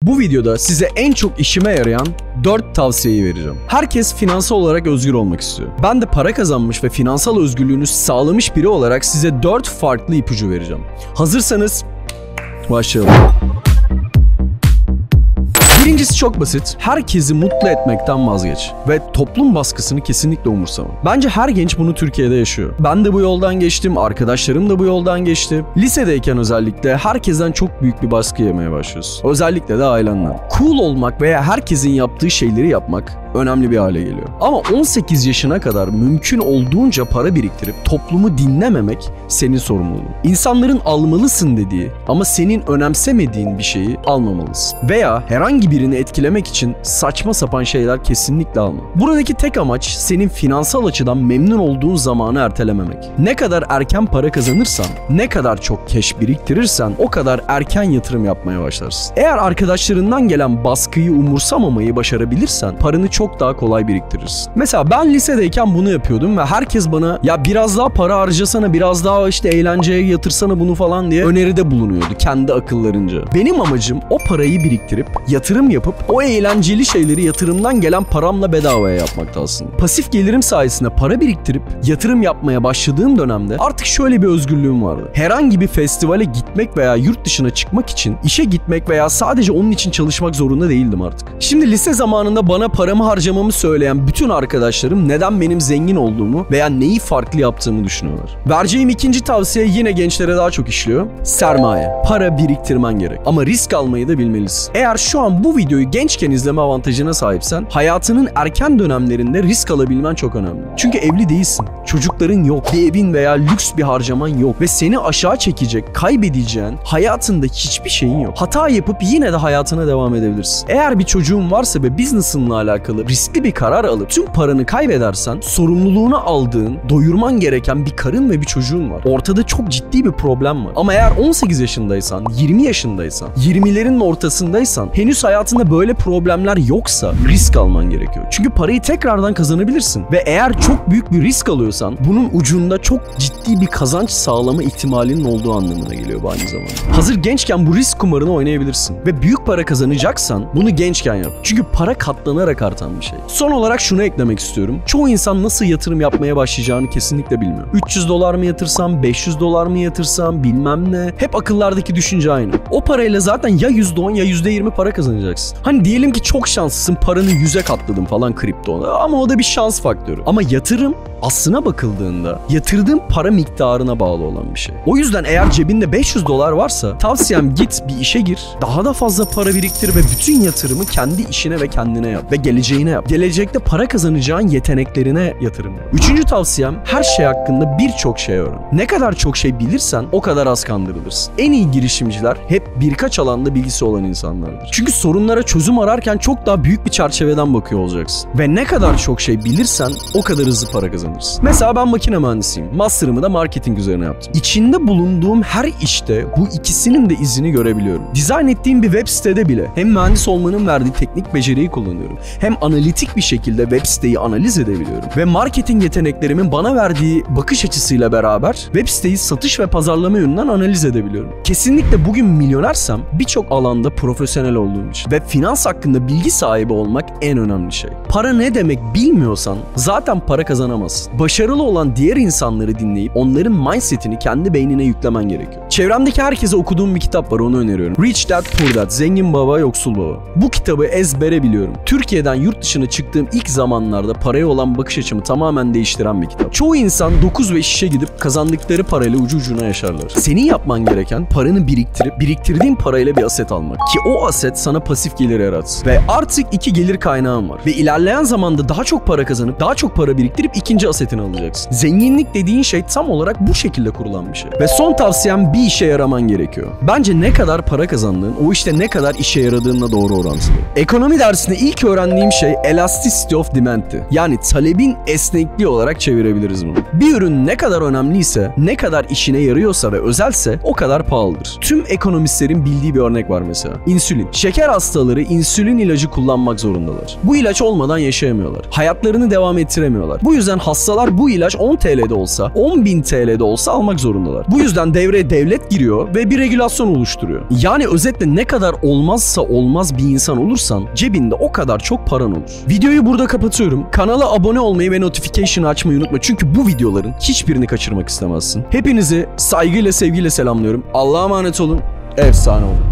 Bu videoda size en çok işime yarayan 4 tavsiyeyi vereceğim. Herkes finansal olarak özgür olmak istiyor. Ben de para kazanmış ve finansal özgürlüğünü sağlamış biri olarak size 4 farklı ipucu vereceğim. Hazırsanız başlayalım. Birincisi çok basit. Herkesi mutlu etmekten vazgeç. Ve toplum baskısını kesinlikle umursama. Bence her genç bunu Türkiye'de yaşıyor. Ben de bu yoldan geçtim. Arkadaşlarım da bu yoldan geçti. Lisedeyken özellikle herkesten çok büyük bir baskı yemeye başlıyorsun. Özellikle de ailenden. Cool olmak veya herkesin yaptığı şeyleri yapmak önemli bir hale geliyor. Ama 18 yaşına kadar mümkün olduğunca para biriktirip toplumu dinlememek senin sorumluluğun. İnsanların almalısın dediği ama senin önemsemediğin bir şeyi almamalısın. Veya herhangi birini etkilemek için saçma sapan şeyler kesinlikle alma. Buradaki tek amaç senin finansal açıdan memnun olduğun zamanı ertelememek. Ne kadar erken para kazanırsan, ne kadar çok cash biriktirirsen o kadar erken yatırım yapmaya başlarsın. Eğer arkadaşlarından gelen baskıyı umursamamayı başarabilirsen paranı çok daha kolay biriktirirsin. Mesela ben lisedeyken bunu yapıyordum ve herkes bana ya biraz daha para harcasana, biraz daha işte eğlenceye yatırsana bunu falan diye öneride bulunuyordu kendi akıllarınca. Benim amacım o parayı biriktirip yatırım yapıp o eğlenceli şeyleri yatırımdan gelen paramla bedavaya yapmaktı aslında. Pasif gelirim sayesinde para biriktirip yatırım yapmaya başladığım dönemde artık şöyle bir özgürlüğüm vardı. Herhangi bir festivale gitmek veya yurt dışına çıkmak için işe gitmek veya sadece onun için çalışmak zorunda değildim artık. Şimdi lise zamanında bana paramı harcamamı söyleyen bütün arkadaşlarım neden benim zengin olduğumu veya neyi farklı yaptığımı düşünüyorlar. Vereceğim ikinci tavsiye yine gençlere daha çok işliyor. Sermaye. Para biriktirmen gerek. Ama risk almayı da bilmelisin. Eğer şu an bu videoyu gençken izleme avantajına sahipsen hayatının erken dönemlerinde risk alabilmen çok önemli. Çünkü evli değilsin. Çocukların yok. Bir evin veya lüks bir harcaman yok. Ve seni aşağı çekecek, kaybedeceğin hayatında hiçbir şeyin yok. Hata yapıp yine de hayatına devam edebilirsin. Eğer bir çocuğun varsa ve business'ınla alakalı riskli bir karar alıp tüm paranı kaybedersen sorumluluğunu aldığın, doyurman gereken bir karın ve bir çocuğun var. Ortada çok ciddi bir problem var. Ama eğer 18 yaşındaysan, 20 yaşındaysan, 20'lerin ortasındaysan henüz hayatında böyle problemler yoksa risk alman gerekiyor. Çünkü parayı tekrardan kazanabilirsin. Ve eğer çok büyük bir risk alıyorsan bunun ucunda çok ciddi bir kazanç sağlama ihtimalinin olduğu anlamına geliyor bu aynı zamanda. Hazır gençken bu risk kumarını oynayabilirsin. Ve büyük para kazanacaksan bunu gençken yap. Çünkü para katlanarak artan bir şey. Son olarak şunu eklemek istiyorum. Çoğu insan nasıl yatırım yapmaya başlayacağını kesinlikle bilmiyor. 300 dolar mı yatırsam, 500 dolar mı yatırsam bilmem ne. Hep akıllardaki düşünce aynı. O parayla zaten ya %10 ya %20 para kazanacaksın. Hani diyelim ki çok şanslısın, paranı 100'e katladın falan kriptoda ama o da bir şans faktörü. Ama yatırım aslına bakıldığında yatırdığın para miktarına bağlı olan bir şey. O yüzden eğer cebinde 500 dolar varsa tavsiyem git bir işe gir, daha da fazla para biriktir ve bütün yatırımı kendi işine ve kendine yap ve geleceğine yap. Gelecekte para kazanacağın yeteneklerine yatırım yap. Üçüncü tavsiyem her şey hakkında birçok şey öğren. Ne kadar çok şey bilirsen o kadar az kandırılırsın. En iyi girişimciler hep birkaç alanda bilgisi olan insanlardır. Çünkü sorunlara çözüm ararken çok daha büyük bir çerçeveden bakıyor olacaksın. Ve ne kadar çok şey bilirsen o kadar hızlı para kazanırsın. Mesela ben makine mühendisiyim. Master'ımı da marketing üzerine yaptım. İçinde bulunduğum her işte bu ikisinin de izini görebiliyorum. Dizayn ettiğim bir web sitede bile hem mühendis olmanın verdiği teknik beceriyi kullanıyorum. Hem analitik bir şekilde web siteyi analiz edebiliyorum. Ve marketing yeteneklerimin bana verdiği bakış açısıyla beraber web siteyi satış ve pazarlama yönünden analiz edebiliyorum. Kesinlikle bugün milyonersem birçok alanda profesyonel olduğum için. Ve finans hakkında bilgi sahibi olmak en önemli şey. Para ne demek bilmiyorsan zaten para kazanamazsın. Başarılı olan diğer insanları dinleyip onların mindsetini kendi beynine yüklemen gerekiyor. Çevremdeki herkese okuduğum bir kitap var, onu öneriyorum. Rich Dad Poor Dad, Zengin Baba Yoksul Baba. Bu kitabı ezbere biliyorum. Türkiye'den yurt dışına çıktığım ilk zamanlarda paraya olan bakış açımı tamamen değiştiren bir kitap. Çoğu insan 9 ve işe gidip kazandıkları parayla ucu ucuna yaşarlar. Senin yapman gereken paranı biriktirip biriktirdiğin parayla bir aset almak. Ki o aset sana pasif gelir yaratsın. Ve artık 2 gelir kaynağın var. Ve ilerleyen zamanda daha çok para kazanıp daha çok para biriktirip ikinci asetini alacaksın. Zenginlik dediğin şey tam olarak bu şekilde kurulan bir şey. Ve son tavsiyem bir işe yaraman gerekiyor. Bence ne kadar para kazandığın o işte ne kadar işe yaradığınla doğru orantılı. Ekonomi dersinde ilk öğrendiğim şey şey elasticity of demand'ti. Yani talebin esnekliği olarak çevirebiliriz bunu. Bir ürün ne kadar önemliyse, ne kadar işine yarıyorsa ve özelse o kadar pahalıdır. Tüm ekonomistlerin bildiği bir örnek var mesela. İnsülin. Şeker hastaları insülin ilacı kullanmak zorundalar. Bu ilaç olmadan yaşayamıyorlar. Hayatlarını devam ettiremiyorlar. Bu yüzden hastalar bu ilaç 10 TL'de olsa, 10.000 TL'de olsa almak zorundalar. Bu yüzden devreye devlet giriyor ve bir regülasyon oluşturuyor. Yani özetle ne kadar olmazsa olmaz bir insan olursan cebinde o kadar çok paran olur. Videoyu burada kapatıyorum. Kanala abone olmayı ve notification açmayı unutma. Çünkü bu videoların hiçbirini kaçırmak istemezsin. Hepinizi saygıyla sevgiyle selamlıyorum. Allah'a emanet olun. Efsane olun.